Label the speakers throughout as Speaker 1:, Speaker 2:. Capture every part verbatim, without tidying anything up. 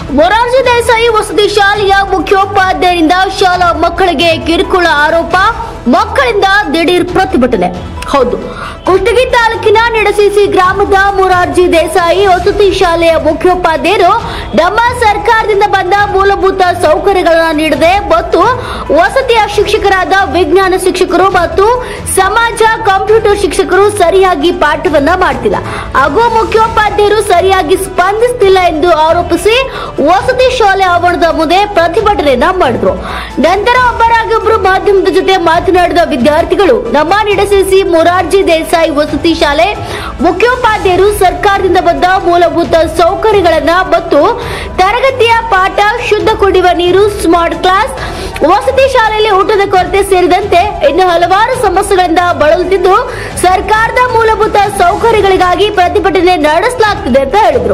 Speaker 1: ಮೊರಾರ್ಜಿ ದೇಸಾಯಿ ವಸತಿ ಶಾಲೆಯ ಮುಖ್ಯೋಪಾಧ್ಯಾಯರಿಂದ ಶಾಲಾ ಮಕ್ಕಳಿಗೆ ಕಿರುಕುಳ ಆರೋಪ, ಮಕ್ಕಳಿಂದ ದಿಢೀರ್ ಪ್ರತಿಭಟನೆ. ಹೌದು, ಕುಷ್ಟಗಿ ತಾಲೂಕಿನ ನಿಡಸಿಸಿ ಗ್ರಾಮದ ಮೊರಾರ್ಜಿ ದೇಸಾಯಿ ವಸತಿ ಶಾಲೆಯ ಮುಖ್ಯೋಪಾಧ್ಯಾಯರು ನಮ್ಮ ಸರ್ಕಾರದಿಂದ ಬಂದ ಮೂಲಭೂತ ಸೌಕರ್ಯಗಳನ್ನು ನೀಡದೆ ಮತ್ತು ವಸತಿಯ ಶಿಕ್ಷಕರಾದ ವಿಜ್ಞಾನ ಶಿಕ್ಷಕರು ಮತ್ತು ಸಮಾಜ ಕಂಪ್ಯೂಟರ್ ಶಿಕ್ಷಕರು ಸರಿಯಾಗಿ ಪಾಠವನ್ನ ಮಾಡ್ತಿಲ್ಲ ಹಾಗೂ ಮುಖ್ಯೋಪಾಧ್ಯಾಯರು ಸರಿಯಾಗಿ ಸ್ಪಂದಿಸುತ್ತಿಲ್ಲ ಎಂದು ಆರೋಪಿಸಿ ವಸತಿ ಶಾಲೆ ಆವರಣದ ಮುಂದೆ ಪ್ರತಿಭಟನೆಯನ್ನ ಮಾಡಿದ್ರು. ನಂತರ ಒಬ್ಬರಾಗಿ ಒಬ್ಬರು ಮಾಧ್ಯಮದ ಜೊತೆ ಮಾತನಾಡಿದ ವಿದ್ಯಾರ್ಥಿಗಳು, ನಮ್ಮ ನಿಡಸಿಸಿ ಮೊರಾರ್ಜಿ ದೇಸಾಯಿ ವಸತಿ ಶಾಲೆ ಮುಖ್ಯೋಪಾಧ್ಯಾಯರು ಸರ್ಕಾರದಿಂದ ಬಂದ ಮೂಲಭೂತ ಸೌಕರ್ಯಗಳನ್ನ ಮತ್ತು ತರಗತಿಯ ಪಾಠ, ಶುದ್ಧ ಕುಡಿಯುವ ನೀರು, ಸ್ಮಾರ್ಟ್ ಕ್ಲಾಸ್, ವಸತಿ ಶಾಲೆಯಲ್ಲಿ ಊಟದ ಕೊರತೆ ಸೇರಿದಂತೆ ಇನ್ನು ಹಲವಾರು ಸಮಸ್ಯೆಗಳಿಂದ ಬಳಲುತ್ತಿದ್ದು ಸರ್ಕಾರದ ಮೂಲಭೂತ ಸೌಕರ್ಯಗಳಿಗಾಗಿ ಪ್ರತಿಭಟನೆ ನಡೆಸಲಾಗುತ್ತಿದೆ ಅಂತ ಹೇಳಿದ್ರು.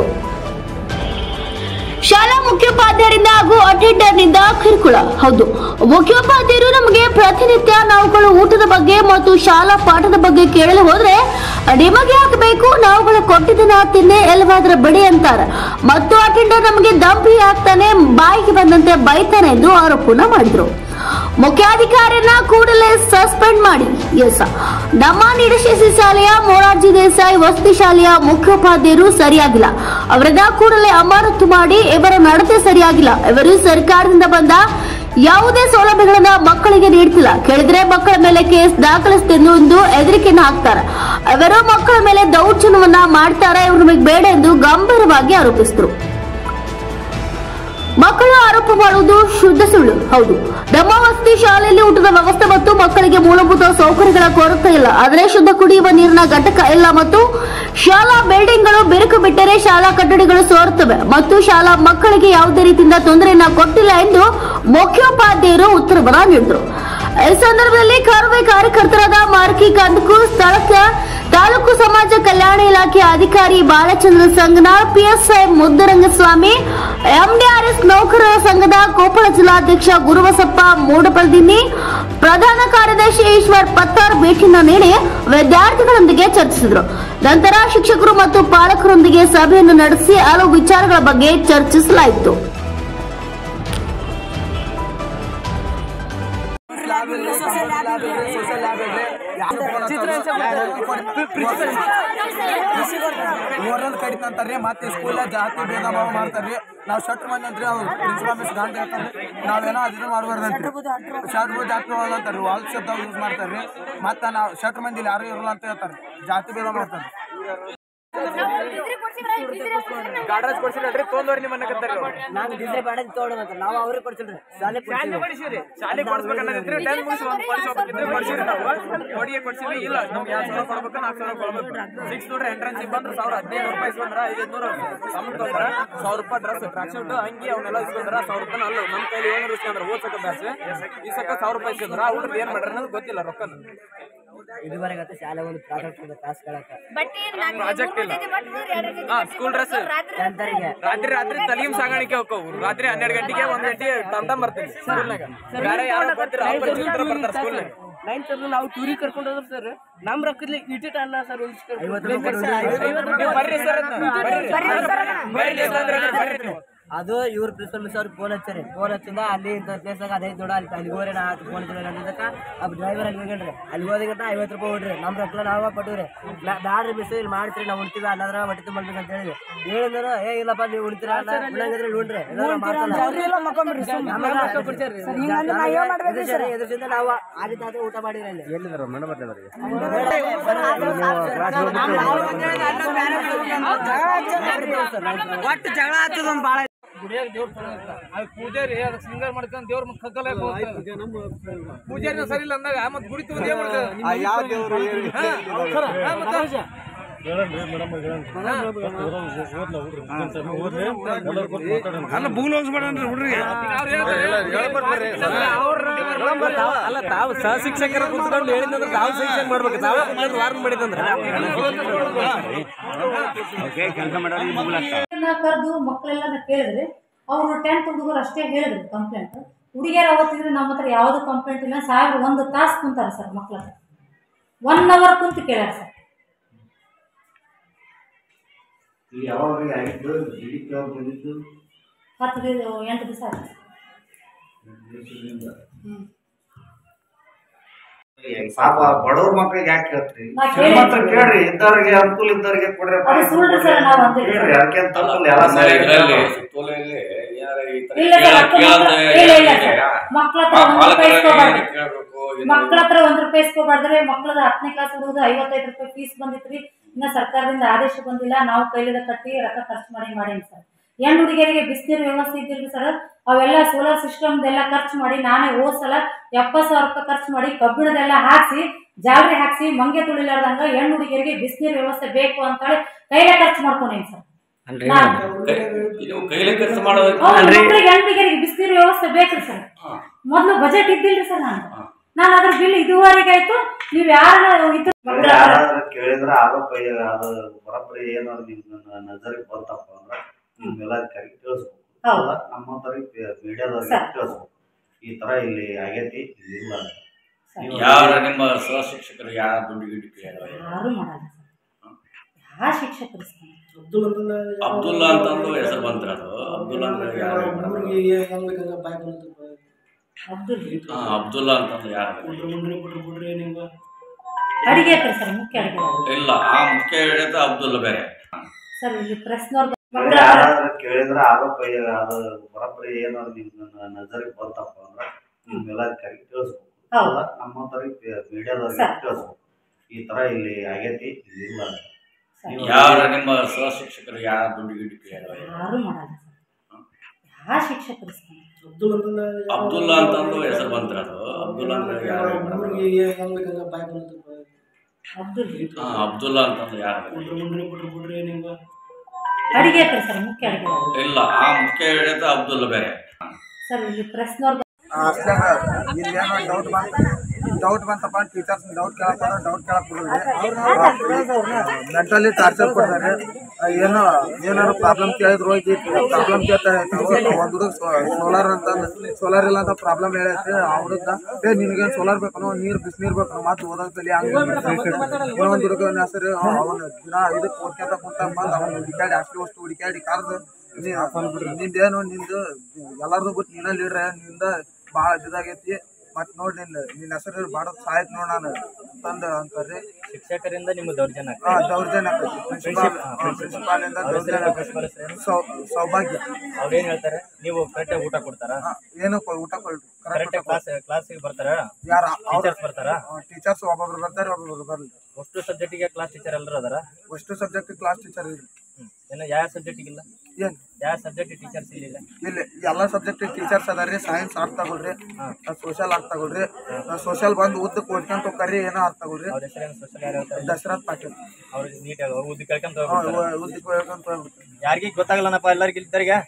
Speaker 1: ಶಾಲಾ ಮುಖ್ಯೋಪಾಧ್ಯಾಯರಿಂದ ಹಾಗೂ ಅಟೆಂಡರ್ನಿಂದ ಕಿರುಕುಳ. ಹೌದು, ಮುಖ್ಯೋಪಾಧ್ಯಾಯರು ನಮಗೆ ಪ್ರತಿನಿತ್ಯ ನಾವುಗಳು ಊಟದ ಬಗ್ಗೆ ಮತ್ತು ಶಾಲಾ ಪಾಠದ ಬಗ್ಗೆ ಕೇಳಲು ಹೋದ್ರೆ ನಿಮಗೆ ಹಾಕಬೇಕು, ನಾವುಗಳು ಕೊಟ್ಟಿದ್ದನ್ನ ತಿನ್ನೆ ಎಲ್ಲವಾದ್ರ ಬಿಡಿ ಅಂತಾರೆ ಮತ್ತು ಅಟೆಂಡರ್ ನಮಗೆ ದಂಪಿ ಹಾಕ್ತಾನೆ, ಬಾಯಿಗೆ ಬಂದಂತೆ ಬೈತಾನೆ ಎಂದು ಆರೋಪನ ಮಾಡಿದ್ರು. ಮುಖ್ಯಾಧಿಕಾರಿಯನ್ನ ಕೂಡಲೇ ಸಸ್ಪೆಂಡ್ ಮಾಡಿ. ಎಸ್, ನಮ್ಮ ನಿಡಸಿಸಿ ಶಾಲೆಯ ಮೊರಾರ್ಜಿ ದೇಸಾಯಿ ವಸತಿ ಶಾಲೆಯ ಮುಖ್ಯೋಪಾಧ್ಯಾಯರು ಸರಿಯಾಗಿಲ್ಲ, ಅವರನ್ನ ಕೂಡಲೇ ಅಮಾನತು ಮಾಡಿ. ಇವರ ನಡತೆ ಸರಿಯಾಗಿಲ್ಲ, ಇವರು ಸರ್ಕಾರದಿಂದ ಬಂದ ಯಾವುದೇ ಸೌಲಭ್ಯಗಳನ್ನ ಮಕ್ಕಳಿಗೆ ನೀಡ್ತಿಲ್ಲ, ಕೇಳಿದ್ರೆ ಮಕ್ಕಳ ಮೇಲೆ ಕೇಸ್ ದಾಖಲಿಸುತ್ತೆಂದು ಎಂದು ಹೆದರಿಕೆಯನ್ನು ಹಾಕ್ತಾರೆ. ಇವರು ಮಕ್ಕಳ ಮೇಲೆ ದೌರ್ಜನ್ಯವನ್ನ ಮಾಡ್ತಾರೆ, ಇವರು ನಮಗೆ ಬೇಡ ಎಂದು ಗಂಭೀರವಾಗಿ ಆರೋಪಿಸಿದರು. ಮಕ್ಕಳು ಆರೋಪ ಮಾಡುವುದು ಶುದ್ಧ ಸುಳ್ಳು. ಹೌದು, ನಮ್ಮ ವಸತಿ ಶಾಲೆಯಲ್ಲಿ ಊಟದ ವ್ಯವಸ್ಥೆ ಮತ್ತು ಮಕ್ಕಳಿಗೆ ಮೂಲಭೂತ ಸೌಕರ್ಯಗಳ ಕೊರತೆ ಇಲ್ಲ, ಆದರೆ ಶುದ್ಧ ಕುಡಿಯುವ ನೀರಿನ ಘಟಕ ಇಲ್ಲ ಮತ್ತು ಶಾಲಾ ಬಿಲ್ಡಿಂಗ್ಗಳು ಬಿರುಕು ಬಿಟ್ಟರೆ ಶಾಲಾ ಕಟ್ಟಡಗಳು ಸೋರುತ್ತವೆ ಮತ್ತು ಶಾಲಾ ಮಕ್ಕಳಿಗೆ ಯಾವುದೇ ರೀತಿಯಿಂದ ತೊಂದರೆಯನ್ನ ಕೊಟ್ಟಿಲ್ಲ ಎಂದು ಮುಖ್ಯೋಪಾಧ್ಯಾಯರು ಉತ್ತರವನ್ನ ನೀಡಿದರು. ಈ ಸಂದರ್ಭದಲ್ಲಿ ಕರ್ವೆ ಕಾರ್ಯಕರ್ತರಾದ ಮಾರ್ಕಿ ಕಂದಕು, ಸ್ಥಳಕ್ಕೆ ತಾಲೂಕು ಸಮಾಜ ಕಲ್ಯಾಣ ಇಲಾಖೆ ಅಧಿಕಾರಿ ಬಾಲಚಂದ್ರ ಸಂಗನಾಳ್, ಪಿಎಸ್ಐ ಮುದ್ದರಂಗಸ್ವಾಮಿ, ಎಂಡಿಆರ್ಎಸ್ ನೌಕರರ ಸಂಘದ ಕೊಪ್ಪಳ ಜಿಲ್ಲಾಧ್ಯಕ್ಷ ಗುರುಬಸಪ್ಪ ಮೂಡಪಲ್ದಿನ್ನಿ, ಪ್ರಧಾನ ಕಾರ್ಯದರ್ಶಿ ಈಶ್ವರ್ ಪತ್ತಾರ್ ಭೇಟಿಯನ್ನು ನೀಡಿ ವಿದ್ಯಾರ್ಥಿಗಳೊಂದಿಗೆ ಚರ್ಚಿಸಿದರು. ನಂತರ ಶಿಕ್ಷಕರು ಮತ್ತು ಪಾಲಕರೊಂದಿಗೆ ಸಭೆಯನ್ನು ನಡೆಸಿ ಹಲವು ವಿಚಾರಗಳ ಬಗ್ಗೆ ಚರ್ಚಿಸಲಾಯಿತು.
Speaker 2: ಕಡಿತಂತಾರ್ರಿ ಮತ್ತೆ ಸ್ಕೂಲ್ ಜಾತಿ ಭೇದ ಭಾವ ಮಾಡ್ತಾರ್ರಿ. ನಾವು ಶಟ್ರ್ ಮಂದಿ ಅಂತ್ರಿ ಅವ್ರು ಪ್ರಿನ್ಸಿಪಾಲ್ ಮಿಸ್ ಗಾಂಧಿ ಹೇಳ್ತಾರೆ, ನಾವೇನೋ ಅದನ್ನ ಮಾಡಬಾರ್ದಂತ್ರಿ. ಶರ್ಟ್ ಜಾತಿ ಅಂತಾರ್ರಿ, ವಾಲ್ ಶಬ್ದ ಯೂಸ್ ಮಾಡ್ತಾರ್ರಿ. ಮತ್ತೆ ನಾವು ಶಟ್ರ್ ಮಂದಿ ಯಾರು ಇರಲ್ಲ ಅಂತ ಹೇಳ್ತಾರೆ, ಜಾತಿ ಭೇದ ಮಾಡ್ತಾರೆ. ಗಾಡ್ರಾಜ್ ಕೊಡ್ಸಿಲ್ರಿ ತೊಂದೋರಿ ನಿಮ್ಮ ನಾನು ಡಿಗ್ರಿ ಬಾಡದ್ ತಗೊಂಡ್ ನಾವು ಅವ್ರಿಗೆ ಕೊಡ್ಸಿಲ್ರಿ, ಶಾಲೆ ಕೊಡ್ಸಿರಿ. ಶಾಲೆ ಕೊಡ್ಸ್ಬೇಕನ್ನೋದಿದ್ರೆ ಟೆಂತ್ ಮುಗಿಸಿ ಒಂದು ಕೊಡ್ಸೋಬೇಕಿದ್ರೆ ಕೊಡ್ಸಿರಿ. ನಾವು ಕೊಡಿಗೆ ಕೊಡ್ಸಿವಿ ಇಲ್ಲ, ನಮ್ಗೆ ಎರಡು ಸಾವಿರ ಕೊಡ್ಬೇಕು, ನಾಲ್ಕು ಸಾವಿರ ಕೊಡ್ಬೇಕು. ಸಿಕ್ಸ್ ನೋಡ್ರಿ ಎಂಟ್ರೆನ್ಸ್ ಬಂದ್ರೆ ಸಾವಿರ ಹದಿನೈದು ರೂಪಾಯಿ ಇಸ್ಕೊಂಡ್ರ, ಐದೈದುನೂರು ಸಂಬಂಧ ತೊಗೊಂಡ್ರ, ಸಾವಿರ ರೂಪಾಯಿ ಡ್ರೆಸ್ ಟ್ರಾಕ್ ಶೂಟ್ ಅಂಗಿ ಅವನ್ನೆಲ್ಲ ಇಸ್ಕೊಂಡ್ರ ಸಾವಿರ ರೂಪಾಯಿ ಅಲ್ಲ. ನಮ್ಮ ಕೈಲಿ ಏಳ್ನೂರು ಇಸ್ಕೊಂಡ್ರ ಓದ್ಸಕ ಬ್ಯಾಚ್ ಈ ಸಕ್ಕ ಸಾವಿರ ರೂಪಾಯಿ ಇಸ್ಕೊಂಡ್ರ ಅವ್ರಿಗೆ ಏನ್ ಮಾಡ್ರಿ ಅನ್ನೋದು ಗೊತ್ತಿಲ್ಲ. ರೊಕ್ಕ ಇದುವರೆಗತ್ತೆ ಶಾಲೆ ಒಂದು ಪ್ರಾಜೆಕ್ಟ್ ಇದೆ, ಕ್ಲಾಸ್ ಕೇಳಕ್ಕೆ ಪ್ರಾಜೆಕ್ಟ್ ಇಲ್ಲ. ಹಾ, ಸ್ಕೂಲ್ ಡ್ರೆಸ್ ರಾತ್ರಿ ರಾತ್ರಿ ತಲೀಮ್ ಸಾಗಾಣಿಕೆ ಹೋಗ್ತಾವು. ರಾತ್ರಿ ಹನ್ನೆರಡು ಗಂಟೆಗೆ ಒಂದ್ ಗಂಟೆ ಟಮ್ ಟಮ್ ಬರ್ತೀವಿ ಸ್ಕೂಲ್ನಾಗ. ಬೇರೆ ಯಾರು ಬರ್ತಾರೆ ಸ್ಕೂಲ್ನಾಗ. ನೈನ್ತ್ ನಾವು ಟೂರಿಗೆ ಕರ್ಕೊಂಡು ಹೋದ್ರು ಸರ್, ನಮ್ ರೊಕ್ಕದಲ್ಲಿ ಇಟಿಟ್ ಅಲ್ಲ ಸರ್. ಬರ್ರಿ ಸರ್, ಅದು ಇವ್ರ ಪ್ರಿನ್ಸಿಪಲ್ ಮಿಸ್ ಅವ್ರಿಗೆ ಫೋನ್ ಹಚ್ಚಾರಿ. ಫೋನ್ ಹಚ್ಚಿಂದ ಅಲ್ಲಿ ಇಂಥ ಪ್ಲೇಸಾಗ ಅದೇ ದೊಡ್ಡ ಅಲ್ಲಿ ಅಲ್ಲಿ ಹೋಗ್ರಿ ನಾ ಫೋನ್ ಹಚ್ಚಿದಕ್ಕ ಆ ಡ್ರೈವರ್ ಅಲ್ಲಿ ಹೋಗ್ರಿ ಅಲ್ಲಿ ಹೋದಂತ ಐವತ್ತು ರೂಪಾಯಿ ಹೊಡ್ರಿ, ನಮ್ಮ ರೊಕ್ಕ ನಾವ ಕೊಟ್ಟಿವ್ರಿ. ಬ್ಯಾಡ್ರಿ ಮಿಸ್ ಇಲ್ಲಿ ಮಾಡ್ತೀರಿ, ನಾವು ಉಣ್ತೀವಿ ಅನ್ನೋದ್ರ ಹೊಟ್ಟೆ ತುಂಬಲ್ಬೇಕು ಅಂತ ಹೇಳಿದ್ವಿ. ಹೇಳಿದ್ರು ಏ ಇಲ್ಲಪ್ಪ ನೀವು ಉಣ್ತೀರಾ ಉಣ್ಣಂಗಿದ್ರೆ ಉಣ್ರಿ, ಎದ್ರಿಂದ ನಾವು ಆದಿ ತಾತ ಊಟ ಮಾಡಿದ್ರಿ. ಅಲ್ಲಿ ಎಲ್ಲಿದ್ರು ಮಣ್ಣ ಬರ್ತಿದ್ರಿ ಒಟ್ಟು ಜಗಳ ಆಗ್ತದ ಒಂದು ಭಾಳ ಗುಡಿಯಾಗ ದೇವ್ರ ಪೂಜಾರಿ ಅದಕ್ಕೆ ಸಿಂಗಾರ ಮಾಡ್ಕೊಂಡು ದೇವ್ರ ಮುಖ ಕಕ್ಕಲ ಪೂಜಾರಿ ಸರಿ ಇಲ್ಲ ಅಂದಾಗ ಮತ್ತೆ ಗುಡಿ ತಗೊಂಡು ಏನ್ ಮಾಡ್ತಾರೆ. ಅಲ್ಲ ಬೂಲ್ ಹೋಗ್ಸ್ಬೇಡ್ರಿ ಹುಡ್ರಿಗೆ. ಅಲ್ಲ ತಾವು ಸಹ ಶಿಕ್ಷಕರ ಕುತ್ಕೊಂಡು ಹೇಳಿದ್ರೆ ತಾವು ಶಿಕ್ಷಣ ಮಾಡ್ಬೇಕು, ತಾವು ವಾರ್ನ್ ಮಾಡಿದಂದ್ರೆ
Speaker 3: ಕರೆದು ಮಕ್ಕಳೆಲ್ಲ ಕೇಳಿದ್ರೆ ಅವರು ಟೆಂತ್ ಹುಡುಗರು ಅಷ್ಟೇ ಹೇಳಿದ್ರು ಕಂಪ್ಲೇಂಟ್. ಹುಡುಗಿಯರು ಅವತ್ತಿದ್ರೆ ನಮ್ಮ ಹತ್ರ ಯಾವುದು ಕಂಪ್ಲೇಂಟ್ ಇಲ್ಲ. ಸಾವಿರ ಒಂದು ತಾಸು ಕುಂತಾರೆ ಸರ್ ಮಕ್ಕಳ ಹತ್ರ, ಒನ್ ಅವರ್ ಕುಂತು ಕೇಳ್ಯಾರ ಸರ್.
Speaker 4: ಯಾವಾಗ ಆಗಿದ್ದು ಜಿಡಿಪಿ ಅವ್ರು ಬಂದಿದ್ದು
Speaker 3: ಹತ್ತು ದಿವಸ ಎಂಟು ದಿವಸ ಆಯ್ತು. ಹ್ಞೂ
Speaker 4: ಪಾಪ ಬಡವ್ರ ಮಕ್ಳಿಗೆ ಯಾಕೆ ಕೇಳ್ತೀರಿ?
Speaker 3: ನಾ ಕೇಳಿ
Speaker 4: ಶ್ರೀಮಂತರು ಕೇಳ್ರಿ, ಇದ್ದವ್ರಿಗೆ ಅನುಕೂಲ ಇದ್ದವ್ರಿಗೆ ಕೊಡ್ರಿ.
Speaker 3: ಅದು ಸುಳ್ಳು ಸರ್, ನಾವು ಅಂತೀವಿ
Speaker 4: ಕೇಳ್ರಿ, ಅದಕ್ಕೇನ್ ತಪ್ಪಲ್ಲ. ಎಲ್ಲ ಸರಿ
Speaker 5: ಇದರಲ್ಲಿ ಸುತ್ತೋಲೆಯಲ್ಲಿ ಏನಾರ ಈ ತರ
Speaker 3: ಇಲ್ಲ ಸರ್, ಹತ್ತು ಮಕ್ಳು- ಇಲ್ಲ ಇಲ್ಲ ಸರ್, ಮಕ್ಳ ಹತ್ರ ಒಂದು ರೂಪಾಯಿ ಇಸ್ಕೋಬಾರ್ದು.
Speaker 5: ಕೇಳಬೇಕು.
Speaker 3: ಮಕ್ಳ ಹತ್ರ ಒಂದ್ ರೂಪಾಯಿ ಇಸ್ಕೋಬಾರ್ದ್ರೆ. ಮಕ್ಳದ ಹತ್ತನೇ ಕ್ಲಾಸ್ ಹುಡುಗದು ಐವತ್ತೈದು ರೂಪಾಯಿ ಫೀಸ್ ಬಂದಿತ್ರಿ. ಇನ್ನ ಸರ್ಕಾರದಿಂದ ಆದೇಶ ಬಂದಿಲ್ಲ. ನಾವು ಕೈಲಿದ ಕಟ್ಟಿ ರೊಕ್ಕ ಖರ್ಚು ಮಾಡಿ ಮಾಡೀನಿ ಸರ್. ಹೆಣ್ಣು ಹುಡುಗಿಯರಿಗೆ ಬಿಸಿನೀರು ವ್ಯವಸ್ಥೆ ಇದ್ದಿಲ್ರಿ ಸರ್. ಅವೆಲ್ಲ ಸೋಲಾರ್ ಸಿಸ್ಟಮ್ದೆಲ್ಲ ಖರ್ಚು ಮಾಡಿ ನಾನೇ ಹೋದ್ ಸಲ ಎಪ್ಪತ್ತು ಸಾವಿರ ರೂಪಾಯಿ ಖರ್ಚು ಮಾಡಿ ಕಬ್ಬಿಣದೆಲ್ಲ ಹಾಕ್ಸಿ ಜಾಲರಿ ಹಾಕ್ಸಿ ಮಂಗೆ ತುಳಿಲಾರ್ದಂಗ ಹೆಣ್ಣು ಹುಡುಗಿಯರಿಗೆ ಬಿಸಿನೀರು ವ್ಯವಸ್ಥೆ ಬೇಕು ಅಂತೇಳಿ ಕೈಲೇ ಖರ್ಚು ಮಾಡ್ಕೊಂಡೇನಿ ಸರ್.
Speaker 5: ನೀವು ಕೈಲಿ ಕೆಲಸ ಮಾಡೋದಕ್ಕೆ
Speaker 3: ಹೆಣ್ಣು ಹುಡುಗಿಯರಿಗೆ ಬಿಸಿನೀರು ವ್ಯವಸ್ಥೆ ಬೇಕ್ರಿ ಸರ್. ಮೊದ್ಲು ಬಜೆಟ್ ಇದ್ದಿಲ್ರಿ ಸರ್. ನಾನು ನಾನು ಅದ್ರ ಬಿಲ್ ಇದುವರೆಗೆ ಆಯ್ತು. ನೀವ್ ಯಾರು
Speaker 4: ಯಾರಾದ್ರೂ ಕೇಳಿದ್ರೆ ಆರೋಪ ಅದು ಬರೋಬ್ಬರಿ ಏನಾದ್ರು ನಿಮ್ ನಜರಿಗೆ ಬಂತಪ್ಪ ಅಂದ್ರೆ ನಿಮ್ಗೆಲ್ಲ ಕರೆಕ್ಟ್ ತಿಳಿಸ್ಬೇಕು. ನಮ್ಮಂತವ್ರಿಗೆ ಮೀಡಿಯಾದವ್ರಿಗೆ ತಿಳಿಸ್ಬೇಕು, ಈ ತರ ಇಲ್ಲಿ ಆಗೈತಿ, ಇಲ್ಲ.
Speaker 5: ಯಾರ ನಿಮ್ಮ ಸಹ ಶಿಕ್ಷಕರು ಯಾರ ದುಡ್ಡು ಗಿಡ್ಡು ಕೇಳಿದ್ರೆ
Speaker 3: ಯಾರು ಮಾಡಲ್ಲ ಸರ್. ಯಾವ ಶಿಕ್ಷಕರು
Speaker 5: ಅಬ್ದುಲ್ಲಾ ಅಂತಂದು ಹೆಸರು ಬಂತ್ರ. ಅದು ಅಬ್ದುಲ್ಲಾ ಅಂದ್ರೆ ಯಾರು?
Speaker 3: ಅಬ್ದುಲ್
Speaker 5: ಹಾ, ಅಬ್ದುಲ್ಲಾ ಅಂತಂದು ಯಾರು?
Speaker 3: ಅಡಿಗೆ ಸರ್, ಮುಖ್ಯ ಅಡಿಗೆ
Speaker 5: ಇಲ್ಲ, ಆ ಮುಖ್ಯ ಹಿಡಿತ ಅಬ್ದುಲ್ಲಾ ಬೇರೆ
Speaker 3: ಸರ್. ಇಲ್ಲಿ ಪ್ರೆಸ್ನವ್ರು
Speaker 4: ಯಾರಾದ್ರೂ ಕೇಳಿದ್ರೆ ಆರೋಪ ಅದು ಬರೋಬ್ಬರಿ ಏನಾದ್ರು ನಿಮ್ ನಜರಿಗೆ ಬಂತಪ್ಪ ಅಂದ್ರೆ ನಿಮ್ಗೆಲ್ಲ ಕರೆಕ್ಟ್ ತಿಳಿಸ್ಬೇಕು. ನಮ್ಮಂತವ್ರಿಗೆ ಮೀಡಿಯಾದವ್ರಿಗೆ ತಿಳಿಸ್ಬೇಕು, ಈ ತರ ಇಲ್ಲಿ ಆಗೈತಿ, ಇಲ್ಲ.
Speaker 5: ಯಾರ ನಿಮ್ಮ ಸಹ ಶಿಕ್ಷಕರು ಯಾರ ದುಡ್ಡು ಗಿಡ್ಡು ಕೇಳಿದ್ರೆ
Speaker 3: ಯಾರು ಮಾಡಲ್ಲ ಸರ್. ಯಾವ ಶಿಕ್ಷಕರು
Speaker 5: ಅಬ್ದುಲ್ಲಾ ಅಂತಂದು ಹೆಸರು ಬಂತ್ರ. ಅದು ಅಬ್ದುಲ್ಲಾ ಅಂದ್ರೆ ಯಾರು?
Speaker 3: ಅಬ್ದುಲ್
Speaker 5: ಹಾ, ಅಬ್ದುಲ್ಲಾ ಅಂತಂದು ಯಾರು?
Speaker 3: ಅಡಿಗೆ ಸರ್, ಮುಖ್ಯ ಅಡಿಗೆ
Speaker 5: ಇಲ್ಲ, ಆ ಮುಖ್ಯ ಹಿಡಿತ ಅಬ್ದುಲ್ಲಾ ಬೇರೆ
Speaker 3: ಸರ್. ಇಲ್ಲಿ ಪ್ರೆಸ್ನವ್ರು
Speaker 6: ಇಲ್ಲೇನೋ ಡೌಟ್ ಬಂತ ಡೌಟ್ ಬಂತಪ್ಪ ಟೀಚರ್ಸ್ ಡೌಟ್ ಕೇಳಕ್ಕೆ ಡೌಟ್ ಕೇಳಕ್ ಬಿಡೋದು ಮೆಂಟಲಿ ಟಾರ್ಚರ್ ಕೊಡ್ತಾರೆ. ಏನೋ ಏನಾದ್ರು ಪ್ರಾಬ್ಲಮ್ ಕೇಳಿದ್ರು ಹೋಗಿ ಪ್ರಾಬ್ಲಮ್ ಕೇಳ್ತಾರೆ. ಒಂದು ಹುಡುಗ ಸೋಲಾರ್ ಅಂತ ಸೋಲಾರ್ ಇಲ್ಲ ಅಂತ ಪ್ರಾಬ್ಲಮ್ ಹೇಳೈತೆ. ಆ ಹುಡುಗ ಏ ನಿನಗೇನು ಸೋಲಾರ್ ಬೇಕನೋ, ನೀರು ಬಿಸಿನೀರು ಬೇಕನೋ, ಮತ್ತೆ ಓದೋದಲ್ಲಿ ಹಂಗೆ ಇನ್ನೊಂದು ಹುಡುಗನ ಹೆಸರು ಅವನು ದಿನ ಇದಕ್ಕೆ ಓದ್ಕೊಂತ ಕುಂತ ಬಂದು ಅವನು ಹುಡುಕಾಡಿ ಅಷ್ಟು ಅಷ್ಟು ಹುಡುಕಾಡಿ ಕಾರ್ದು ನಿಂದೇನು ನಿಂದು ಎಲ್ಲಾರ್ದು ಬಿಟ್ಟು ನೀನ ಲೀಡ್ರ ನಿಂದ ಭಾಳ ಇದಾಗೈತಿ. ಮತ್ ನೋಡ್ ನಿನ್ ನಿನ್ನ ಹೆಸರು ಭಾಳ ಸಾಯ್ತು ನೋಡ್ ನಾನು ಅಂತಂದು ಅಂತಾರೆ.
Speaker 2: ಶಿಕ್ಷಕರಿಂದ ನಿಮ್ಗೆ ದೌರ್ಜನ್ಯ
Speaker 6: ಹಾ ದೌರ್ಜನ್ಯ ಆಗ್ತೈತಿ. ಪ್ರಿನ್ಸಿಪಾಲ್ ಪ್ರಿನ್ಸಿಪಾಲಿಂದ ದೌರ್ಜನ್ಯ. ಸೌಭಾಗ್ಯ
Speaker 2: ಅವ್ರೇನ್ ಹೇಳ್ತಾರೆ? ನೀವು ಕರೆಕ್ಟಾಗಿ ಊಟ ಕೊಡ್ತಾರ?
Speaker 6: ಏನು ಊಟ ಕೊಡ್ರಿ
Speaker 2: ಕರೆಕ್ಟ್ ಕ್ಲಾಸ್ ಕ್ಲಾಸಿಗೆ ಬರ್ತಾರ?
Speaker 6: ಯಾರ
Speaker 2: ಟೀಚರ್ಸ್ ಬರ್ತಾರ?
Speaker 6: ಟೀಚರ್ಸ್ ಒಬ್ಬೊಬ್ರು ಬರ್ತಾರೆ, ಒಬ್ಬೊಬ್ರು ಬರ್ಲಿ.
Speaker 2: ಅಷ್ಟು ಸಬ್ಜೆಕ್ಟಿಗೆ ಕ್ಲಾಸ್ ಟೀಚರ್ ಎಲ್ಲರೂ ಅದಾರ?
Speaker 6: ಅಷ್ಟು ಸಬ್ಜೆಕ್ಟ್ ಕ್ಲಾಸ್ ಟೀಚರ್ ಇಲ್ರಿ.
Speaker 2: ಏನೋ ಯಾವ ಸಬ್ಜೆಕ್ಟಿಗೆ ಇಲ್ಲ?
Speaker 6: ಏನ್
Speaker 2: ಯಾವ ಸಬ್ಜೆಕ್ಟ್ ಟೀಚರ್ಸ್ ಇಲ್ಲ?
Speaker 6: ಇಲ್ಲಿ ಎಲ್ಲ ಸಬ್ಜೆಕ್ಟ್ ಟೀಚರ್ಸ್ ಅದಾರ್ರಿ. ಸೈನ್ಸ್ ಆರ್ಟ್ ತಗೊಳ್ರಿ, ಸೋಷಿಯಲ್ ಆರ್ಟ್ ತಗೊಳ್ರಿ. ಸೋಷಿಯಲ್ ಬಂದು ಉದ್ದಕ್ಕೆ ಓದ್ಕೊಂತ ಹೋಗ್ರಿ. ಏನೋ ಆರ್ಟ್ ತಗೊಳ್ರಿ.
Speaker 2: ಅವ್ರ ಹೆಸರೇನು ಸೋಷಿಯಲ್ ಯಾರು ಹೇಳ್ತಾರೆ?
Speaker 6: ದಶರಥ್ ಪಾಟೀಲ್.
Speaker 2: ಅವ್ರಿಗೆ ನೀಟಾಗಿ ಅವ್ರು ಉದ್ದಿ ಕೇಳ್ಕೊಂತ
Speaker 6: ಉದ್ದಕ್ಕೆ ಹೋಗ್ಕೊಂತ ಹೋಗ್ಬಿಡ್ತಾರೆ.
Speaker 2: ಯಾರಿಗ ಗೊತ್ತಾಗಲ್ಲನಪ್ಪ? ಎಲ್ಲರಿಗೂ ಇದ್ದರಿಗೆ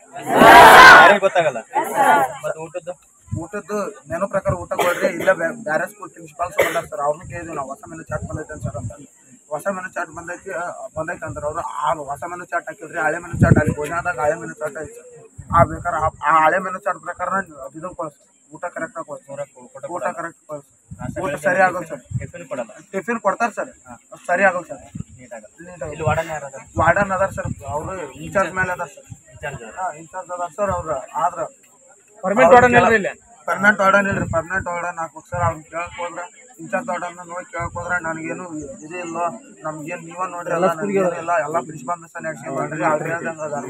Speaker 2: ಯಾರಿಗೆ ಗೊತ್ತಾಗಲ್ಲ. ಮತ್ತೆ ಊಟದ್ದು
Speaker 6: ಊಟದ್ದು ಮೆನು ಪ್ರಕಾರ ಊಟ ಕೊಡ್ರಿ. ಇಲ್ಲ ಬೇರೆ ಸ್ಕೂಲ್ ಪ್ರಿನ್ಸಿಪಾಲ್ಸ್ ಬಂದಾರ ಸರ್, ಅವ್ರನ್ನ ಕೇಳಿದ್ವಿ ನಾವು. ಹೊಸ ಮೆನು ಚಾಟ್ ಬಂದೈತೆ ಸರ್ ಅಂತ. ಹೊಸ ಮೆನು ಚಾಟ್ ಬಂದೈತಿ ಬಂದೈತೆ ಅಂದ್ರೆ ಅವರು ಆ ಹೊಸ ಮೆನು ಚಾಟ್ ಹಾಕಿದ್ರಿ. ಹಳೆ ಮೆನು ಚಾಟ್ ಅಲ್ಲಿ ಭೋಜನದಾಗ ಹಳೆ ಮೆನು ಚಾಟ್ ಐತಿ. ಆ ಬೇಕಾರೆ ಆ ಹಳೆ ಮೆನು ಚಾಟ್ ಪ್ರಕಾರ ಇದನ್ನು ಕಳಿಸ್ ಊಟ ಕರೆಕ್ಟಾಗಿ ಕಳಿಸ್ ಊಟ ಕರೆಕ್ಟ್ ಕಳಿಸ್ ಊಟ ಸರಿ ಆಗೋದು ಸರ್.
Speaker 2: ಟಿಫಿನ್ ಕೊಡಲ್ಲ?
Speaker 6: ಟಿಫಿನ್ ಕೊಡ್ತಾರೆ ಸರ್, ಸರಿ ಆಗೋದು ಸರ್.
Speaker 2: ನೀಟಾಗಲ್ಲ. ಇಲ್ಲಿ ವಾರ್ಡನ್ ಯಾರು ಅದಾರ?
Speaker 6: ವಾರ್ಡನ್ ಅದಾರ ಸರ್, ಅವರು ಇನ್ಚಾರ್ಜ್ ಮೇಲೆ ಅದಾರ ಸರ್.
Speaker 2: ಇನ್ಚಾರ್ಜ್
Speaker 6: ಹಾಂ ಇನ್ಚಾರ್ಜ್ ಅದಾರ ಸರ್. ಅವ್ರು ಆದ್ರ
Speaker 2: ಪರ್ಮನೆಂಟ್ ವಾರ್ಡನ್ ಇಲ್ಲ?
Speaker 6: ಪರ್ಮನೆಂಟ್ ವಾರ್ಡನ್ ಇಲ್ರಿ, ಪರ್ಮನೆಂಟ್ ವಾರ್ಡನ್ ಹಾಕ್ಬೇಕು ಸರ್. ಅವ್ನು ಕೇಳಕ್ ಹೋದ್ರೆ ಇನ್ಚಾರ್ಜ್ ವಾರ್ಡನ್ನ ನೋಡಿ ಕೇಳಕ್ ಹೋದ್ರೆ ನನಗೇನು ಇದು ಇಲ್ಲ, ನಮ್ಗೇನು ನೀವ ನೋಡ್ರಿ ಎಲ್ಲ ನಮಗೇನಿಲ್ಲ, ಎಲ್ಲ ಪ್ರಿನ್ಸಿಪಾಲ್ ಮಿಸ್ ನಡೆಸಿ ಮಾಡ್ರಿ ಅವ್ರು ಹೇಳ್ದಂಗೆ ಅದಾರ.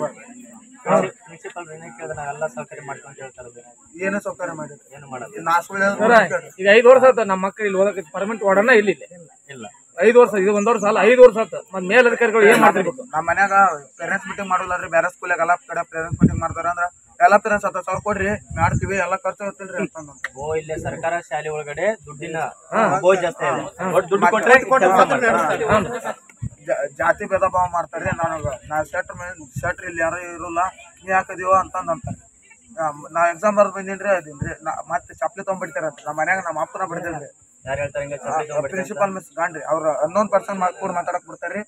Speaker 2: ಪ್ರಿನ್ಸಿಪಲ್ ಏನೇ ಕೇಳಿದ್ರೆ ನಾವೆಲ್ಲ ಸೌಕರ್ಯ ಮಾಡ್ಕೊಂಡು ಹೇಳ್ತಾರೆ.
Speaker 6: ಏನು ಸೌಕರ್ಯ ಮಾಡಿರಿ?
Speaker 2: ಏನು ಮಾಡೋದು?
Speaker 6: ನಾ ಸುಳ್ಳು
Speaker 7: ಈಗ ಐದು ವರ್ಷ ಆಯ್ತು ನಮ್ಮ ಮಕ್ಕಳು ಇಲ್ಲಿ ಓದಕ್ಕೆ ಪರ್ಮನೆಂಟ್ ವಾರ್ಡನ್ನ ಇಲ್ಲಿ
Speaker 2: ಇಲ್ಲ.
Speaker 7: ಐದು ವರ್ಷ ಇದು ಒಂದ್ ವರ್ಷ ಅಲ್ಲ, ಐದು ವರ್ಷ ಆಯ್ತು. ಮತ್ತೆ ಮೇಲಧಿಕಾರಿಗಳು ಏನ್ ಮಾಡ್ತಿರ್ಬೇಕು?
Speaker 6: ನಮ್ಮ ಮನ್ಯಾಗ ಪೇರೆಂಟ್ಸ್ ಮೀಟಿಂಗ್ ಮಾಡೋಲ್ರಿ. ಬೇರೆ ಸ್ಕೂಲಾಗ ಎಲ್ಲ ಕಡೆ ಪೇರೆಂಟ್ಸ್ ಮೀಟಿಂಗ್ ಮಾಡ್ತಾರ ಅಂದ್ರೆ ಎಲ್ಲ ಪೇರೆಂಟ್ಸ್ ಹತ್ತು ಸಾವಿರ ಕೊಡ್ರಿ ಮಾಡ್ತೀವಿ, ಎಲ್ಲ ಖರ್ಚು ಹೋಗ್ತಿಲ್ರಿ ಅಂತಂದು.
Speaker 2: ಓ ಇಲ್ಲೇ ಸರ್ಕಾರ ಶಾಲೆ ಒಳಗಡೆ ದುಡ್ಡಿನ ಬೋಜ್ ಜಾಸ್ತಿ ಇದೆ. ದುಡ್ಡು ಕೊಟ್ರೆ ಕೆಲಸ ಮಾಡ್ತಾರೆ.
Speaker 6: ಜಾತಿ ಭೇದ ಭಾವ ಮಾಡ್ತಾರೆ. ನನಗೆ ನಾ ಶೆಟ್ರ್ ಮೇಲೆ ಶೆಟ್ರ್ ಇಲ್ಲಿ ಯಾರು ಇರೋಲ್ಲ, ನೀ ಹಾಕದೀವ ಅಂತಂದು ಅಂತಾರೆ. ನಾ ಎಕ್ಸಾಮ್ ಬರ್ದು ಬಂದಿನ್ರಿ ಅದೀನ್ರಿ. ನಾ ಮತ್ತೆ ಚಪ್ಪಲಿ ತೊಗೊಂಡ್ಬಿಡ್ತಾರಂತ. ನಮ್ಮ ಮನ್ಯಾಗ ನಮ್ಮ ಅಪ್ಪನ ಬಿಡ್ತೇನ್ರಿ.
Speaker 2: ಯಾರು ಹೇಳ್ತಾರೆ?
Speaker 6: ಪ್ರಿನ್ಸಿಪಾಲ್ ಮಿಸ್ ಗಾಂಡ್ರಿ ಅವ್ರ ಅನ್ನೋನ್ ಪರ್ಸನ್ ಕೂಡ ಮಾತಾಡಕ್ ಬಿಡ್ತಾರ್ರಿ.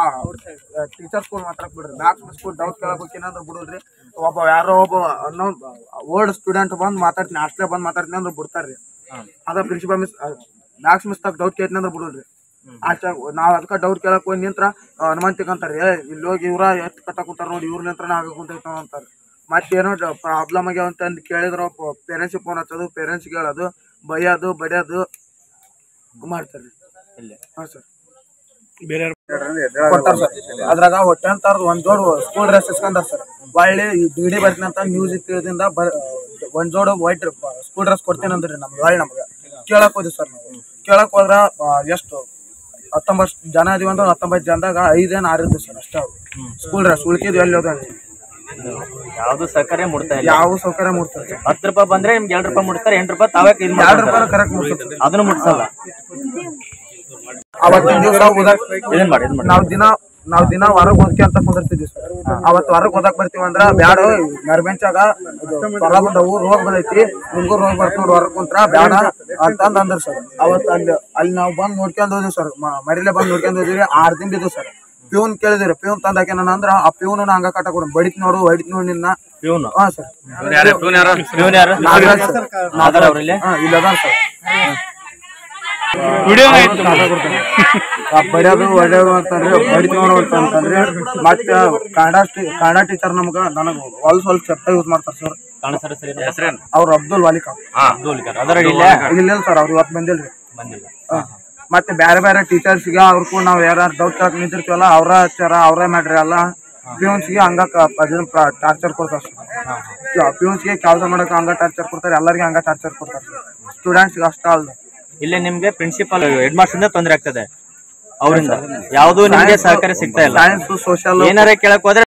Speaker 6: ಟೀಚರ್ಸ್ ಕೂಡ ಮಾತಾಡಕ್ ಬಿಡ್ರಿ. ಮ್ಯಾಥ್ಸ್ ಮಿಸ್ ಕೂಡ ಡೌಟ್ ಕೇಳಕ್ ಹೋಗ್ತೀನಂದ್ರೆ ಬಿಡೋದ್ರಿ. ಒಬ್ಬ ಯಾರೋ ಒಬ್ಬ ಅನ್ನೋನ್ ಓಲ್ಡ್ ಸ್ಟೂಡೆಂಟ್ ಬಂದು ಮಾತಾಡ್ತೀನಿ ಹಾಸ್ಟ್ಲೇ ಬಂದು ಮಾತಾಡ್ತೀನಿ ಅಂದ್ರೆ ಬಿಡ್ತಾರ್ರಿ. ಅದ ಪ್ರಿನ್ಸಿಪಾಲ್ ಮಿಸ್ ಮ್ಯಾಥ್ಸ್ ಮಿಸ್ ತಾಗ ಡೌಟ್ ಕೇಳ್ತೀನಿ ಅಂದ್ರೆ ಬಿಡೋದ್ರಿ. ಅಷ್ಟ ನಾವ್ ಅದಕ್ಕೆ ಡೌಟ್ ಕೇಳಕ್ ಹೋಗಿ ನಿಂತ್ರ ಹನುಮಂತಿಗೆ ಅಂತಾರೆ, ಇಲ್ಲಿ ಹೋಗಿ ಇವ್ರ ಎಷ್ಟು ಕಟ್ಟಕ್ ಕುಂತಾರ ನೋಡಿ, ಇವ್ರ ನಿಂತ್ರನ ಆಗಕ್ ಕುಂತೈತ ಅಂತಾರೆ. ಮತ್ತೇನೋ ಪ್ರಾಬ್ಲಮ್ ಆಗ್ಯಾವ ಅಂತಂದು ಕೇಳಿದ್ರು ಪೇರೆಂಟ್ಸಿಗೆ ಫೋನ್ ಹಚ್ಚೋದು ಪೇರೆಂಟ್ಸ್ಗೆ ಹೇಳೋದು ಬೈಯೋದು ಬಡಿಯೋದು ಮಾಡ್ತಾರೆ ಹಾಂ ಸರ್ ಕೊಡ್ತಾರ ಸರ್. ಅದ್ರಾಗ ಹೊಟ್ಟೆ ಅಂತ ಒಂದ್ ಜೋಡ್ ಸ್ಕೂಲ್ ಡ್ರೆಸ್ ಇಸ್ಕೊಂಡಾರ ಸರ್. ಒಳ್ಳೆ ಡಿಡಿ ಬರ್ತೀನಿ ಅಂತ ನ್ಯೂಸ್ ತಿಳಿದಿಂದ ಒಂದ್ ಜೋಡ್ ವೈಟ್ ಸ್ಕೂಲ್ ಡ್ರೆಸ್ ಕೊಡ್ತೀನಿ ಅಂದ್ರಿ ನಮ್ಗೆ ಒಳ್ಳೆ ನಮ್ಗೆ ಕೇಳಕ್ ಹೋದ್ವಿ ಸರ್. ನಾವು ಕೇಳಕ್ ಹೋದ್ರ ಎಷ್ಟು ಹತ್ತೊಂಬತ್ತು ಜನ ಇದೀವಿ ಅಂದ್ರೆ ಹತ್ತೊಂಬತ್ತು ಜನದಾಗ ಐದೇನು ಆರು ಇದ್ವು ಸರ್ ಅಷ್ಟೇ ಸ್ಕೂಲ್ ಡ್ರೆಸ್. ಉಳ್ಕಿದ್ವಿ ಎಲ್ಲಿ ಹೋದ
Speaker 2: ಯಾವ್ದು ಸೌಕರ್ಯ ಮುಡ್ತಾ ಇಲ್ಲ,
Speaker 6: ಯಾವ ಸೌಕರ್ಯ ಮುಡ್ತಾರೆ
Speaker 2: ಹತ್ತು ರೂಪಾಯಿ ಬಂದ್ರೆ ನಿಮ್ಗೆ ಎರಡು ರೂಪಾಯಿ ಮುಡ್ತಾರೆ, ಎಂಟು ರೂಪಾಯಿ ತಾವೇ
Speaker 6: ಎರಡು ರೂಪಾಯಿ ಕರೆಕ್ಟ್ ಮುಡ್ತಾರೆ,
Speaker 2: ಅದನ್ನು ಮುಡ್ಸಲ್ಲ.
Speaker 6: ಅವತ್ತಿನ ದಿವಸ ನಾವ್ ದಿನ ನಾವ್ ದಿನ ಹೊರಗ್ ಓದ್ಕೆ ಅಂತ ಕುಂದಿರ್ತಿದ್ವಿ ಸರ್. ಅವತ್ ಹೊರಗ್ ಓದಕ್ ಬರ್ತೀವಿ ಅಂದ್ರ ಬ್ಯಾಡ ನರ್ಬೆಂಚಾಗ ಹೊರಗೊಂಡವು ರೋಗ ಬಂದೈತಿ ನಿಮ್ಗೂ ರೋಗ ಬರ್ಕೊಂಡು ಹೊರಗ್ ಕುಂತ್ರ ಬ್ಯಾಡ ಅಂತಂದ್ ಅಂದ್ರ ಸರ್. ಅವತ್ ಅಲ್ಲಿ ಅಲ್ಲಿ ನಾವ್ ಬಂದ್ ನೋಡ್ಕೊಂಡ್ ಹೋದ್ವಿ ಸರ್. ಮರಿಲೆ ಬಂದ್ ನೋಡ್ಕೊಂಡ್ ಹೋದ್ವಿ. ಆರ್ ದಿನ ಇದ್ವು ಸರ್. ಪ್ಯೂನ್ ಕೇಳಿದ್ರಿ, ಪ್ಯೂನ್ ತಂದಾಕೆ ನಾನು ಅಂದ್ರ ಆ ಪ್ಯೂನ್ ಹಂಗ ಕಟ್ಟ ಕೊಡ ಬಡಿತ್ ನೋಡು ಹೊಡಿತ್ ನೋಡಿ ನಿನ್ನ
Speaker 2: ಪ್ಯೂನ್.
Speaker 6: ಹಾ ಸರ್ ಇಲ್ಲ ಸರ್. ಬಡಿಯೋದು ಒಳ್ಳೆಯದು ಅಂತಂದ್ರೆ ಬಡಿತ್ ನೋಡು ಅಂತಂದ್ರೆ ಮತ್ತೆ ಕನ್ನಡ ಕನ್ನಡ ಟೀಚರ್ ನಮ್ಗ ನನಗ್ ಹೊಲ್ ಸ್ವಲ್ಪ ಚಪ್ಪ ಯೂಸ್ ಮಾಡ್ತಾರ ಸರ್. ಅವ್ರ ಅಬ್ದುಲ್ ವಾಲಿಕ್ ಇಲ್ಲ ಸರ್, ಅವ್ರು ಇವತ್ತು ಬಂದಿಲ್ರಿ. ಮತ್ತೆ ಬೇರೆ ಬೇರೆ ಟೀಚರ್ಸ್ಗೆ ಅವ್ರ ಕೂಡ ನಾವ್ ಯಾರು ಡೌಟ್ ಕೇಳಕ್ ನಿಂತಿರ್ತೀವಲ್ಲ ಅವ್ರ ಹಚ್ಚಾರ ಅವ್ರೇ ಮಾಡ್ರಿ ಅಲ್ಲ. ಪ್ಯೂನ್ಸ್ಗೆ ಹಂಗ ಟಾರ್ಚರ್ ಕೊಡ್ತಾರ ಸರ್. ಪ್ಯೂನ್ಸ್ಗೆ ಕೆಲಸ ಮಾಡಕ್ ಹಂಗ ಟಾರ್ಚರ್ ಕೊಡ್ತಾರೆ, ಎಲ್ಲರಿಗೆ ಹಂಗ ಟಾರ್ಚರ್ ಕೊಡ್ತಾರೆ ಸರ್. ಸ್ಟೂಡೆಂಟ್ಸ್ಗೆ ಅಷ್ಟ ಅಲ್ದ
Speaker 2: ಇಲ್ಲೇ ನಿಮ್ಗೆ ಪ್ರಿನ್ಸಿಪಾಲ್ ಹೆಡ್ ಮಾಸ್ಟರ್ ತೊಂದರೆ ಆಗ್ತದೆ, ಅವರಿಂದ ಯಾವ್ದು ನಿಮ್ಗೆ ಸಹಕಾರ ಸಿಗ್ತಾ ಇಲ್ಲ.
Speaker 6: ಸೈನ್ಸ್ ಸೋಷಿಯಲ್
Speaker 2: ಏನಾರ ಕೇಳಕ್ ಹೋದ್ರೆ